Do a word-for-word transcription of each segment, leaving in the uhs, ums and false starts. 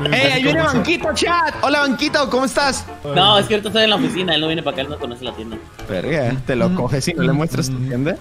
¡Ey, ahí viene Banquito, chat! Hola, Banquito, ¿cómo estás? No, es que ahorita estoy en la oficina, él no viene para acá, él no conoce la tienda. Verga, te lo coges y no le muestras tu tienda.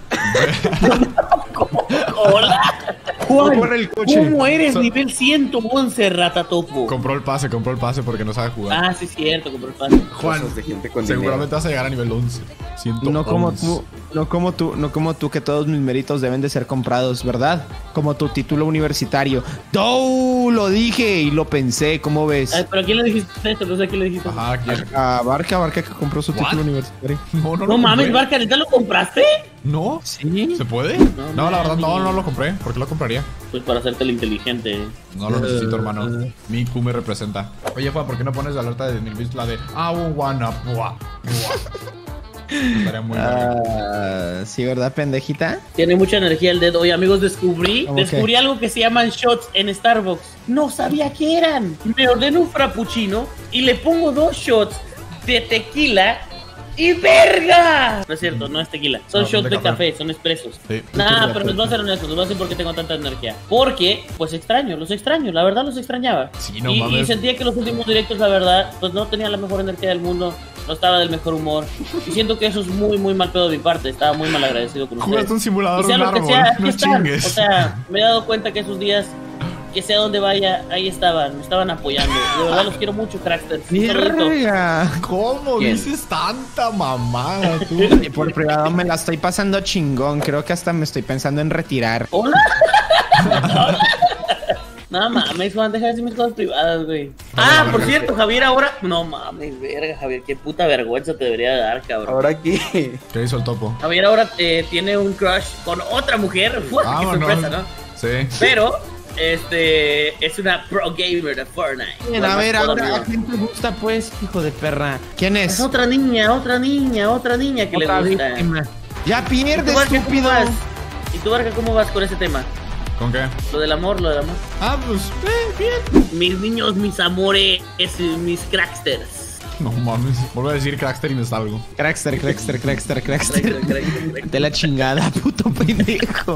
Hola. Juan, corre el coche. ¿cómo eres So- nivel ciento once, Ratatopo? Compró el pase, compró el pase porque no sabe jugar. Ah, sí, es cierto, compró el pase. Juan, Cosas de gente con seguramente vas a llegar a nivel once. ciento once. No como tú, no como tú, no como tú, que todos mis méritos deben de ser comprados, ¿verdad? Como tu título universitario. ¡No! Lo dije y lo pensé, ¿cómo ves? Ay, ¿pero a quién le dijiste esto? No sé a quién le dijiste. Ajá, ¿quién? A Barca, Barca que compró su What? título universitario. No, no, No mames, compré. Barca, ¿neta lo compraste? No, ¿Sí? ¿se puede? No, No, la verdad, no, mami. no lo compré. ¿Por qué lo compraría? Pues para hacerte el inteligente. No lo necesito, hermano. Mi Q me representa. Oye, Juan, ¿por qué no pones la alerta de diez mil bits? La de I wanna buah, buah. Estaría muy bien. Ah, sí, ¿verdad, pendejita? Tiene mucha energía el dedo. Oye, amigos, descubrí, ¿Cómo descubrí algo que se llaman shots en Starbucks. No sabía qué eran. Me ordeno un frappuccino y le pongo dos shots de tequila y ¡verga! No es cierto, no es tequila. Son No, shots de de café. café, son expresos. Sí. Nah, pero les voy a ser honestos, les voy a decir por qué tengo tanta energía. Porque, pues extraño, los extraño, la verdad los extrañaba. Sí, no y, y mames. sentía que los últimos directos, la verdad, pues no tenía la mejor energía del mundo. No estaba del mejor humor. Y siento que eso es muy, muy mal pedo de mi parte. Estaba muy mal agradecido con ustedes. Jugaste un simulador Y de sea un lo que árbol, sea, aquí no están. chingues. O sea, me he dado cuenta que esos días, que sea donde vaya, ahí estaban, me estaban apoyando. De verdad los quiero mucho, Cracksters. Un saludito. ¡Verga! ¿Cómo ¿Quién? dices tanta mamada, tú? Y por privado me la estoy pasando chingón. Creo que hasta me estoy pensando en retirar. Hola. No mames, Juan, deja de decir mis cosas privadas, güey. Ah, por cierto, Javier, ahora. No mames, verga, Javier, qué puta vergüenza te debería dar, cabrón. Ahora aquí. ¿Qué hizo el topo? Javier ahora eh, tiene un crush con otra mujer. Uf, qué Vámonos. sorpresa, ¿no? Sí. Pero, este, es una pro gamer de Fortnite. Bien, La a ver, más ahora, poderosa. ¿a quién te gusta, pues, hijo de perra? ¿Quién Es es? otra niña, otra niña, otra niña que Otra le gusta. víctima. Ya ¿Y tú, pierde, Barca, cómo estúpido. vas? ¿Y tú, Barca, cómo vas con ese tema? ¿Con qué? Lo del amor, lo del amor. Ah, pues, eh, bien. Mis niños, mis amores, mis cracksters. No mames. Vuelvo a decir Crackster y me salgo. Crackster, Crackster, Crackster, Crackster, Crackster. crackster, crackster. De la chingada, puto pendejo.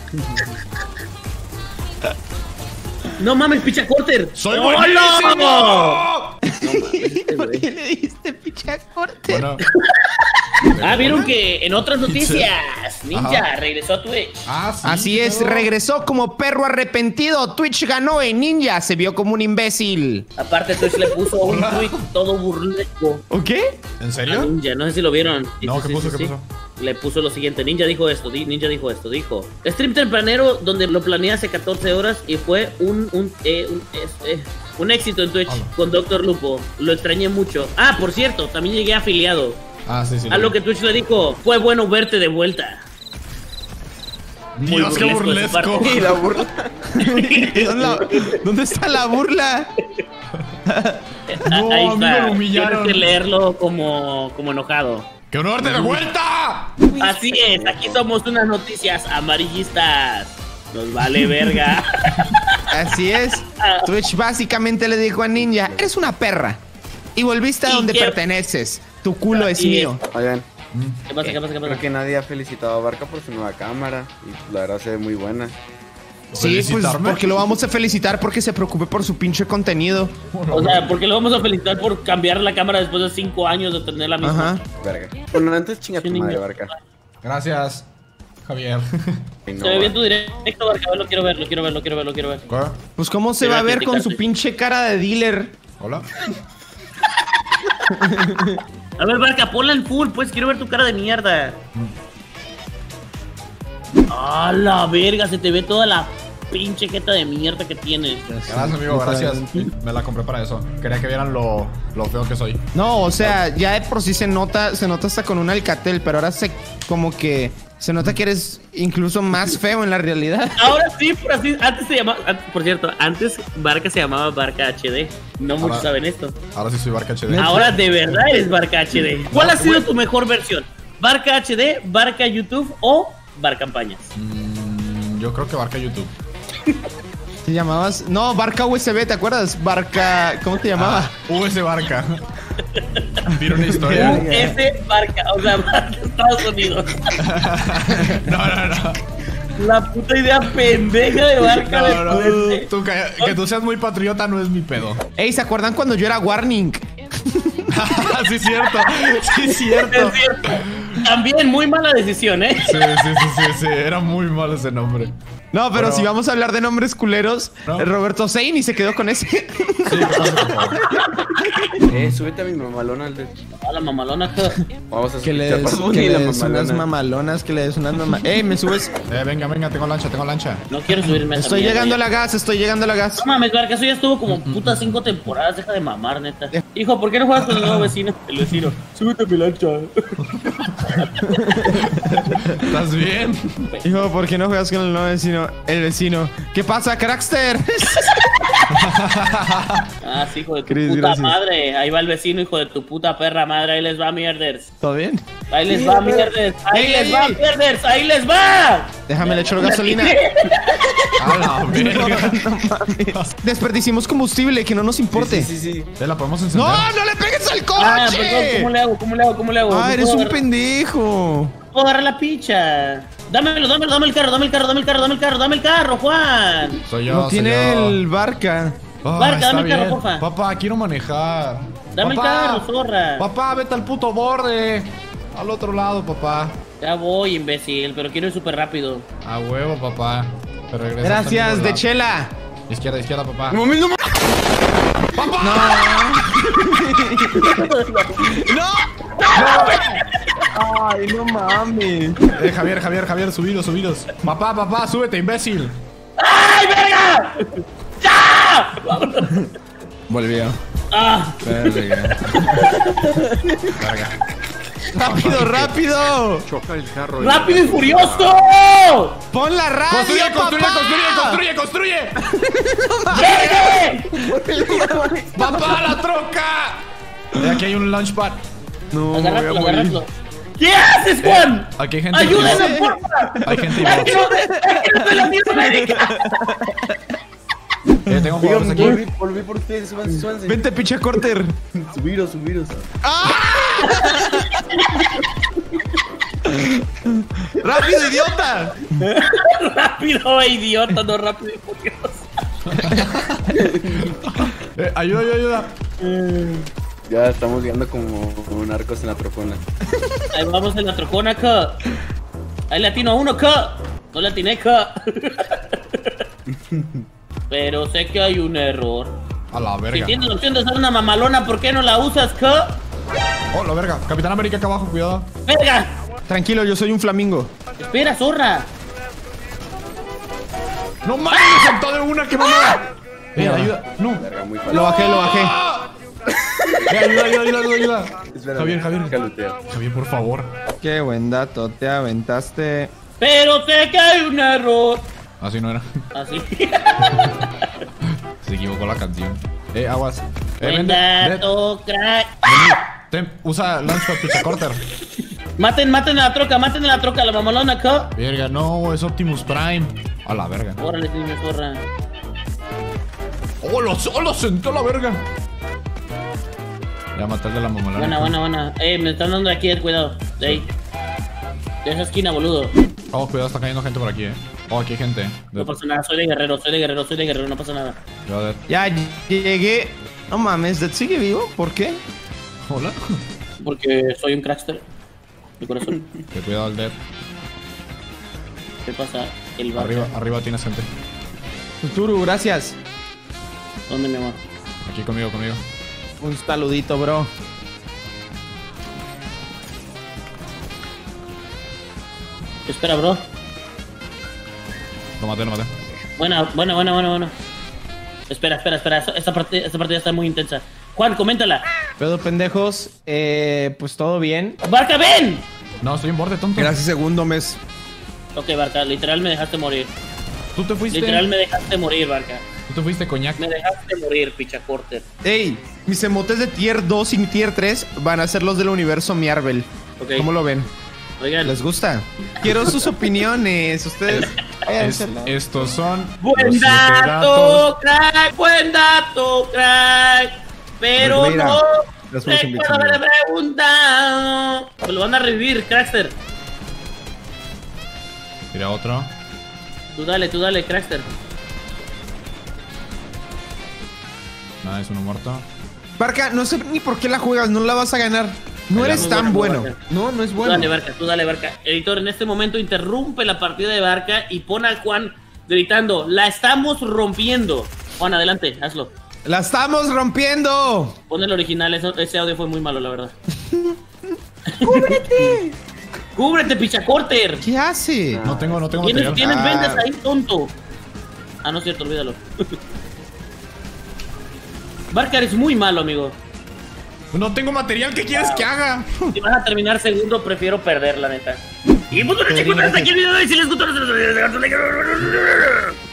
No mames, picha corter. ¡Soy ¡Hola! buenísimo! No mames, este ¿Por güey. qué le diste picha corte? Bueno. Ah, vieron que en otras noticias, Ninja Ajá. regresó a Twitch. Ah, sí. Así es, claro. regresó como perro arrepentido. Twitch ganó en Ninja, se vio como un imbécil. Aparte, Twitch le puso un Hola. tweet todo burlesco ¿O qué? ¿En a serio? Ninja. No sé si lo vieron. Sí, No, sí, ¿qué sí, puso? sí, ¿Qué sí. puso? Le puso lo siguiente, Ninja dijo esto, di- Ninja dijo esto, dijo stream tempranero donde lo planeé hace catorce horas y fue un un, eh, un, es- eh, un éxito en Twitch Hola. con Doctor Lupo, lo extrañé mucho. Ah, por cierto, también llegué afiliado. Ah, sí, sí. A lo que Twitch le dijo, fue bueno verte de vuelta. Muy Dios, qué burlesco de su burlesco. parte. Y la burla. ¿Dónde, la- dónde está la burla? No, Ahí amigo, está. lo humillaron. Tienes que leerlo como, como enojado. ¡Qué honor de vuelta! Así es, aquí somos unas noticias amarillistas. Nos vale verga. Así es. Twitch básicamente le dijo a Ninja, eres una perra. Y volviste a ¿Y donde qué? perteneces. Tu culo es Y- mío. Oigan, ¿Qué pasa, qué pasa, qué creo pasa? que nadie ha felicitado a Barca por su nueva cámara. Y la verdad se ve muy buena. Sí, pues ¿Felicitarme? porque lo vamos a felicitar porque se preocupe por su pinche contenido. O sea, porque lo vamos a felicitar por cambiar la cámara después de cinco años de tener la misma. Ajá. Verga. Bueno, antes chinga Sí, tu niño. madre, Barca. Gracias, Javier. Y no, Se ve bien Barca. tu directo, Barca, lo quiero ver, lo quiero ver, lo quiero ver, lo quiero ver. ¿Qué? Pues cómo se Te va va a a ver con su criticarte. pinche cara de dealer. Hola. A ver, Barca, ponla en full, pues quiero ver tu cara de mierda. A la verga, se te ve toda la pinche jeta de mierda que tienes. Gracias, amigo, gracias. Me la compré para eso. Quería que vieran lo, lo feo que soy. No, o sea, ya de por sí se nota, se nota hasta con un Alcatel, pero ahora se como que se nota que eres incluso más feo en la realidad. Ahora sí, por así, antes se llamaba, antes- por cierto, antes Barca se llamaba Barca H D. No muchos Ahora- saben esto. Ahora sí soy Barca H D. Ahora de verdad eres Barca H D. ¿Cuál ha sido tu mejor versión? ¿Barca H D, Barca YouTube o Barca Campañas? Mm, yo creo que Barca YouTube. Te llamabas, no, Barca U S B, ¿te acuerdas? Barca, ¿cómo te llamaba? Ah, U S Barca. Vieron una historia. U S Barca, o sea, Barca Estados Unidos. No, no, no. La puta idea pendeja de Barca de No, no, ponerse- tú, que, que tú seas muy patriota no es mi pedo. Ey, ¿se acuerdan cuando yo era Warning? Sí, es cierto. Sí, es cierto. Es cierto. También muy mala decisión, ¿eh? Sí, sí, sí, sí, sí. Era muy mal ese nombre. No, pero Pero- si vamos a hablar de nombres culeros, ¿No? Roberto Sein y se quedó con ese. Sí, ¿qué pasa, por favor? Eh, súbete a mi mamalona, Alder. A la mamalona. que- Vamos a Que le escuchar des, Bad Bunny que y le la des unas mamalona. mamalonas, que le des unas mamalonas. Ey, ¿me subes? Eh, venga, venga, tengo lancha, tengo lancha. No quiero subirme a esa Estoy mierda, llegando a ya. la gas, estoy llegando a la gas. No mames, Barca, eso ya estuvo como puta cinco temporadas. Deja de mamar, neta. Hijo, ¿por qué no juegas con el nuevo vecino? El vecino. Súbete a mi lancha. ¿Estás bien? Hijo, ¿por qué no juegas con el nuevo vecino? El vecino. ¿Qué pasa, Crackster? Ah, sí, hijo de tu Chris, puta gracias. madre. Ahí va el vecino, hijo de tu puta perra madre. Ahí les va, mierders. ¿Todo bien? Ahí les va, mierders. Ahí Ey, les ey, va, ey. mierders. Ahí les va. Déjame le echo gasolina. A la verga. Desperdicimos combustible, que no nos importe. Sí, sí, sí. ¿Te la podemos encender? ¡No, no le pegues al Ah, perdón, ¿cómo coche! le hago? ¿Cómo le hago? ¿Cómo le hago? Ah, No eres puedo un agarrar- pendejo. puedo agarrar la picha. Dámelo, dámelo, dame el carro, dame el carro, dame el carro, dame el carro, dame el carro, Juan. Soy yo, No soy tiene yo. el barca. Ah, Barca, está dame el carro, bien. porfa. Papá, quiero manejar. Dame Papá, el carro, zorra. Papá, vete al puto borde. Al otro lado, papá. Ya voy, imbécil, pero quiero ir súper rápido. A huevo, papá. Te regresas Gracias, al mismo de lado. chela. Izquierda, izquierda, papá. No mames, no mames. Ay, no mames. Eh, Javier, Javier, Javier, subidos, subidos. Papá, papá, súbete, imbécil. ¡Ay, verga! ¡Ya! Volvió. ¡Ah! Verga. ¡Rápido, rápido! Choca el carro. ¡Rápido y furioso! ¡Pon la radio, Construye, construye, papá! construye, construye, construye. ¡Verga! Papá, la troca. Eh, aquí hay un launchpad. No, me voy a Agárratelo, morir. agárratelo. ¿Qué haces, Juan? Aquí hay gente. ¡Ayúdame, viva. porfa! Hay gente ¡Es viva. que no, es que no soy Latinoamérica! Eh, tengo jugadores Oigan, aquí. volví, volví por ustedes, súbanse, súbanse. Vente, pinche corter. Subiros, subiros. ¡Rápido, idiota! Rápido, idiota, no rápido y furioso. Eh, ayuda, ayuda, ayuda. Ya estamos llegando como, como narcos en la trocona. Ahí vamos en la trocona, acá. Ahí latino a uno, acá. No latiné, acá. Pero sé que hay un error. A la Si verga. tienes la opción de usar una mamalona, ¿por qué no la usas, acá? Oh, la verga. Capitán América acá abajo, cuidado. ¡Verga! Tranquilo, yo soy un flamingo. Espera, zorra. No mames, me saltó de una que mamada. Eh, ayuda. No. Verga, muy fácil. Lo bajé, lo bajé. Eh, ayuda, ayuda, ayuda, ayuda, ayuda. Espérame, Javier, Javier. Calutea. Javier, por favor. Qué buen dato, te aventaste. Pero sé que hay un error. Así no era. Así. Se equivocó la canción. Eh, aguas. Eh, Buen vende. Vende. dato, crack. Ten, usa Launchpad Pizza Corter. Maten, maten a la troca, maten a la troca, la mamalona acá. Verga, no, es Optimus Prime. A la verga. Órale, niño, zorra. ¡Oh, lo, oh, lo sentó la verga! Ya matarle a la mamá. Buena, buena, buena. Eh, me están dando de aquí, cuidado. De ahí. De esa esquina, boludo. Oh, cuidado, está cayendo gente por aquí, eh. Oh, aquí hay gente. No pasa nada, soy de guerrero, soy de guerrero, soy de guerrero, no pasa nada. Cuidado, Dead. Ya llegué. No mames, ¿Dead sigue vivo? ¿Por qué? Hola. Porque soy un crackster. De corazón. Que cuidado al Dead. ¿Qué pasa? El barco. Arriba, arriba tienes gente. Futuro, gracias. ¿Dónde, mi amor? Aquí conmigo, conmigo. Un saludito, bro. Espera, bro. Lo maté, lo maté. Buena, buena, buena, buena, buena. Espera, espera, espera. Esta, esta parte, esta partida está muy intensa. Juan, coméntala. Pedo pendejos, eh, pues todo bien. ¡Barca, ven! No, estoy en borde, tonto. Gracias, segundo mes. Ok, Barca, literal me dejaste morir. Tú te fuiste. Literal me dejaste morir, Barca. Tú te fuiste, coñac. Me dejaste morir, picha corter. Ey, mis emotes de tier dos y tier tres van a ser los del universo Marvel. Ok. ¿Cómo lo ven? Oigan. ¿Les gusta? Quiero sus opiniones. Ustedes. Es- estos son. los Buen siete dato, crack, buen dato, crack. Pero Mira, no las fuimos recuerdo haberle preguntado. Me lo van a revivir, crackster. Tira otro. Tú dale, tú dale, Crackster. Nada, es uno muerto. Barca, no sé ni por qué la juegas, no la vas a ganar. No Muy eres tan bueno, bueno. Barca. No, no es Tú bueno. dale, Barca, tú dale, Barca. Editor, en este momento interrumpe la partida de Barca y pone a Juan gritando, ¡la estamos rompiendo! Juan, adelante, hazlo. ¡La estamos rompiendo! Pon el original, eso- ese audio fue muy malo, la verdad. ¡Cúbrete! ¡Cúbrete, pichacorter! ¿Qué hace? No tengo, no tengo ¿Tienes, material. tienes Ah. vendas ahí, tonto? Ah, no es cierto, olvídalo. Barca, eres muy malo, amigo. No tengo material, ¿qué quieres que haga? Si vas a terminar segundo, prefiero perder, la neta. Y pues bueno, chicos, hasta aquí el video de hoy. Si les gustó, no se los olviden de dejar su like.